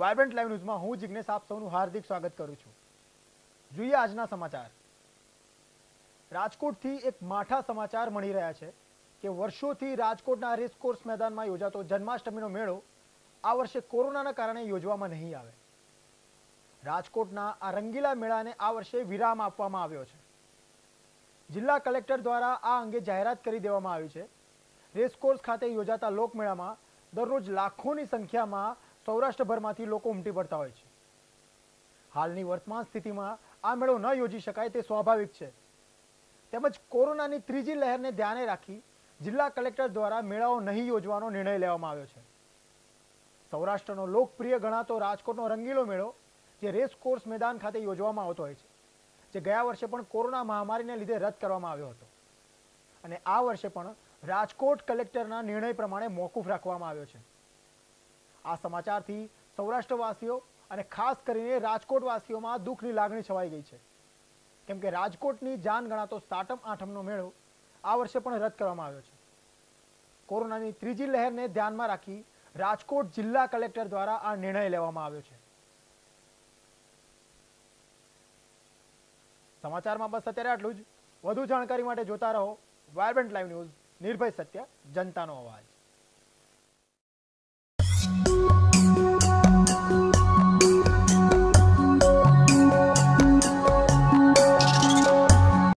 Vibrant live ન્યૂઝમાં હું જિગ્નેશ આપ સૌનું હાર્દિક સ્વાગત કરું છું। જોઈએ આજના સમાચાર। રાજકોટથી એક માઠા સમાચાર મળી રહ્યા છે કે વર્ષોથી રાજકોટના રેસકોર્સ મેદાનમાં યોજાતો જન્માષ્ટમીનો મેળો આ વર્ષે કોરોનાના કારણે યોજવામાં નહીં આવે। રાજકોટના આ રંગીલા મેળાને આ વર્ષે વિરામ આપવામાં આવ્યો છે। જિલ્લા કલેક્ટર દ્વારા આ અંગે જાહેરાત કરી દેવામાં આવી છે। રેસકોર્સ ખાતે યોજાતા લોકમેળામાં દરરોજ લાખોની સંખ્યામાં સૌરાષ્ટ્રભરમાંથી લોકો ઉમટી પડતા હોય છે। હાલની વર્તમાન સ્થિતિમાં આ મેળો ન યોજી શકાય તે સ્વાભાવિક છે। તેમજ કોરોનાની ત્રીજી લહેરને ધ્યાને રાખી જિલ્લા કલેક્ટર દ્વારા મેળાઓ નહીં યોજવાનો નિર્ણય લેવામાં આવ્યો છે। સૌરાષ્ટ્રનો લોકપ્રિય ગણાતો રાજકોટનો રંગીલો મેળો જે રેસકોર્સ મેદાન ખાતે યોજવામાં આવતો હોય છે, જે ગયા વર્ષે પણ કોરોના મહામારીને લીધે રદ કરવામાં આવ્યો હતો અને આ વર્ષે પણ રાજકોટ કલેક્ટરના નિર્ણય પ્રમાણે મોકૂફ રાખવામાં આવ્યો છે। આ સમાચારથી સૌરાષ્ટ્રવાસીઓ અને ખાસ કરીને રાજકોટવાસીઓમાં દુઃખની લાગણી છવાઈ ગઈ છે, કેમ કે રાજકોટની જાન ગણાતો સાતમ આઠમનો મેળો આ વર્ષે પણ રદ કરવામાં આવ્યો છે। કોરોનાની ત્રીજી લહેરને ધ્યાનમાં રાખી રાજકોટ જિલ્લા કલેક્ટર દ્વારા આ નિર્ણય લેવામાં આવ્યો છે। સમાચારમાં બસ અત્યારે આટલું જ। વધુ જાણકારી માટે જોતા રહો વાયબ્રન્ટ લાઈવ ન્યૂઝ, નિર્ભય સત્ય, જનતાનો અવાજ।